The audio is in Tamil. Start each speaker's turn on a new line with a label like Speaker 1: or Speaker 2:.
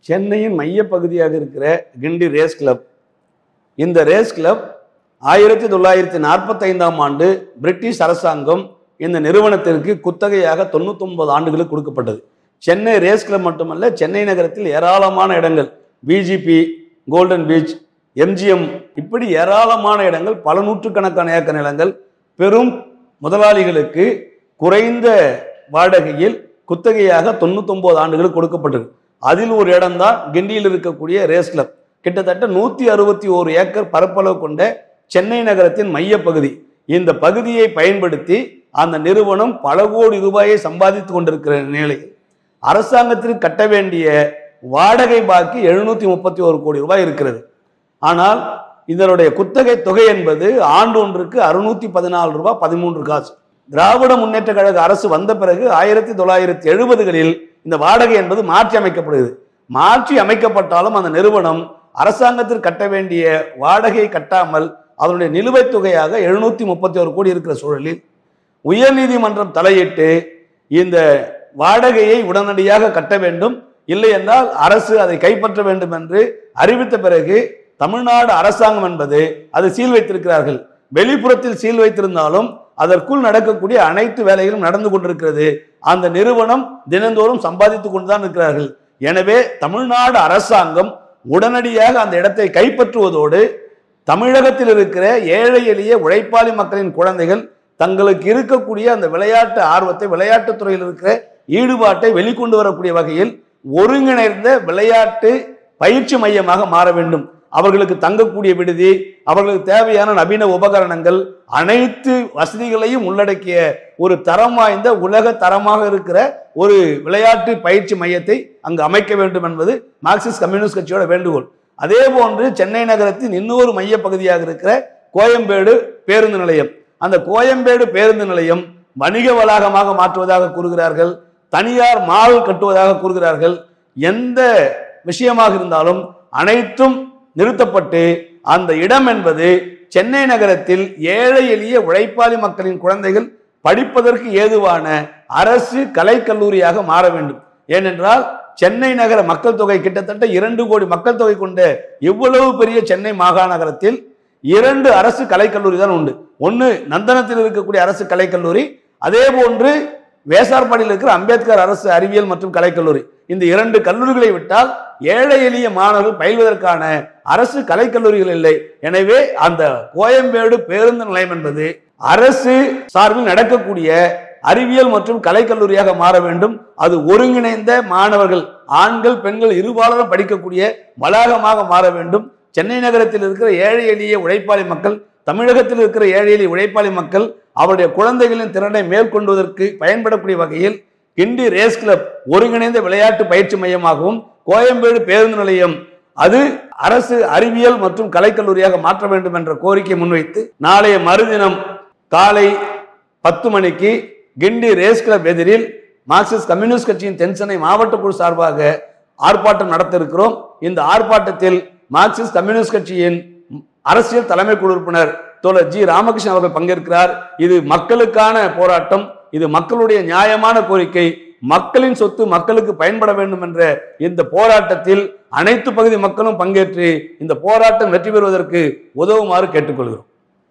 Speaker 1: சென்னையின் மையப்பகுதியாக இருக்கிற கிண்டி ரேஸ் கிளப், இந்த ரேஸ் கிளப் 1945ஆம் ஆண்டு பிரிட்டிஷ் அரசாங்கம் இந்த நிறுவனத்திற்கு குத்தகையாக 99 ஆண்டுகளுக்கு கொடுக்கப்பட்டது. சென்னை ரேஸ் கிளப் மட்டுமல்ல, சென்னை நகரத்தில் ஏராளமான இடங்கள், பிஜிபி, கோல்டன் பீச், எம்ஜிஎம், இப்படி ஏராளமான இடங்கள், பல நூற்றுக்கணக்கான ஏக்கர் நிலங்கள் பெரும் முதலாளிகளுக்கு குறைந்த வாடகையில் குத்தகையாக 99 ஆண்டுகளுக்கு கொடுக்கப்பட்டது. அதில் ஒரு இடம்தான் கிண்டியில் இருக்கக்கூடிய ரேஸ் கிளப். கிட்டத்தட்ட 161 ஏக்கர் பரப்பளவு கொண்ட சென்னை நகரத்தின் மையப்பகுதி. இந்த பகுதியை பயன்படுத்தி அந்த நிறுவனம் பல கோடி ரூபாயை சம்பாதித்து கொண்டிருக்கிற நிலையில் அரசாங்கத்திற்கு கட்ட வேண்டிய வாடகை பாக்கி 731 கோடி ரூபாய் இருக்கிறது. ஆனால் இதனுடைய குத்தகை தொகை என்பது ஆண்டு ஒன்றுக்கு 614 ரூபாய் 13 காசு. திராவிட முன்னேற்ற கழக அரசு வந்த பிறகு 1970களில் இந்த வாடகை என்பது மாற்றி அமைக்கப்படுகிறது. மாற்றி அமைக்கப்பட்டாலும் அந்த நிறுவனம் அரசாங்கத்திற்கு கட்ட வேண்டிய வாடகை கட்டாமல் அதனுடைய நிலுவைத் தொகையாக 731 கோடி இருக்கிற சூழலில் உயர்நீதிமன்றம் தலையிட்டு இந்த வாடகையை உடனடியாக கட்ட வேண்டும், இல்லை என்றால் அரசு அதை கைப்பற்ற வேண்டும் என்று அறிவித்த பிறகு தமிழ்நாடு அரசாங்கம் என்பது அதை சீல் வைத்திருக்கிறார்கள். வெளிப்புறத்தில் சீல் வைத்திருந்தாலும் அதற்குள் நடக்கக்கூடிய அனைத்து வேலைகளும் நடந்து கொண்டிருக்கிறது. அந்த நிறுவனம் தினந்தோறும் சம்பாதித்துக் கொண்டுதான் இருக்கிறார்கள். எனவே தமிழ்நாடு அரசாங்கம் உடனடியாக அந்த இடத்தை கைப்பற்றுவதோடு தமிழகத்தில் இருக்கிற ஏழை எளிய உழைப்பாளி மக்களின் குழந்தைகள் தங்களுக்கு இருக்கக்கூடிய அந்த விளையாட்டு ஆர்வத்தை, விளையாட்டுத் துறையில் இருக்கிற ஈடுபாட்டை வெளிக்கொண்டு வரக்கூடிய வகையில் ஒருங்கிணைந்த விளையாட்டு பயிற்சி மையமாக மாற வேண்டும். அவர்களுக்கு தங்கக்கூடிய விடுதி, அவர்களுக்கு தேவையான நவீன உபகரணங்கள், அனைத்து வசதிகளையும் உள்ளடக்கிய ஒரு தரம் வாய்ந்த உலக தரமாக இருக்கிற ஒரு விளையாட்டு பயிற்சி மையத்தை அங்கு அமைக்க வேண்டும் என்பது மார்க்சிஸ்ட் கம்யூனிஸ்ட் கட்சியோட வேண்டுகோள். அதே போன்று சென்னை நகரத்தின் இன்னொரு மைய பகுதியாக இருக்கிற கோயம்பேடு பேருந்து நிலையம், அந்த கோயம்பேடு பேருந்து நிலையம் வணிக வளாகமாக மாற்றுவதாக கூறுகிறார்கள், தனியார் மால் கட்டுவதாக கூறுகிறார்கள். எந்த விஷயமாக இருந்தாலும் அனைத்தும் நிறுத்தப்பட்டு அந்த இடம் என்பது சென்னை நகரத்தில் ஏழை எளிய உழைப்பாளி மக்களின் குழந்தைகள் படிப்பதற்கு ஏதுவான அரசு கலைக்கல்லூரியாக மாற வேண்டும். ஏனென்றால் சென்னை நகர மக்கள் தொகை கிட்டத்தட்ட 2 கோடி மக்கள் தொகை கொண்ட இவ்வளவு பெரிய சென்னை மாகாணத்தில் 2 அரசு கலைக்கல்லூரி தான் உண்டு. ஒன்று நந்தனத்தில் இருக்கக்கூடிய அரசு கலைக்கல்லூரி, அதே போன்று வேசார்பாடியில் இருக்கிற அம்பேத்கர் அரசு அறிவியல் மற்றும் கலைக்கல்லூரி. இந்த 2 கல்லூரிகளை விட்டால் ஏழை எளிய மாணவர்கள் பயில்வதற்கான அரசு கலைக்கல்லூரிகள் இல்லை. எனவே அந்த கோயம்பேடு பேருந்து நிலையம் என்பது அரசு சார்பில் நடக்கக்கூடிய அறிவியல் மற்றும் கலைக்கல்லூரியாக மாற வேண்டும். அது ஒருங்கிணைந்த மாணவர்கள், ஆண்கள் பெண்கள் இருபாலரும் படிக்கக்கூடிய வளாகமாக மாற வேண்டும். சென்னை நகரத்தில் இருக்கிற ஏழை எளிய உழைப்பாளி மக்கள், தமிழகத்தில் இருக்கிற ஏழை எளிய உழைப்பாளி மக்கள் அவருடைய குழந்தைகளின் திறனை மேற்கொள்வதற்கு பயன்படக்கூடிய வகையில் கிண்டி ரேஸ் கிளப் ஒருங்கிணைந்த விளையாட்டு பயிற்சி மையமாகவும், கோயம்பேடு பேருந்து நிலையம் அது அரசு அறிவியல் மற்றும் கலைக்கல்லூரியாக மாற்ற வேண்டும் என்ற கோரிக்கை முன்வைத்து நாளைய மறுதினம் காலை 10 மணிக்கு கிண்டி ரேஸ் கிளப் எதிரில் மார்க்சிஸ்ட் கம்யூனிஸ்ட் கட்சியின் தென்சென்னை மாவட்ட குழு சார்பாக ஆர்ப்பாட்டம் நடத்த இருக்கிறோம். இந்த ஆர்ப்பாட்டத்தில் மார்க்சிஸ்ட் கம்யூனிஸ்ட் கட்சியின் அரசியல் தலைமை குழு உறுப்பினர் தோழர் ஜி ராமகிருஷ்ணன் அவர்கள் பங்கேற்கிறார். இது மக்களுக்கான போராட்டம், இது மக்களுடைய நியாயமான கோரிக்கை, மக்களின் சொத்து மக்களுக்கு பயன்பட வேண்டும் என்ற இந்த போராட்டத்தில் அனைத்து பகுதி மக்களும் பங்கேற்று இந்த போராட்டம் வெற்றி பெறுவதற்கு உதவுமாறு கேட்டுக்கொள்கிறோம்.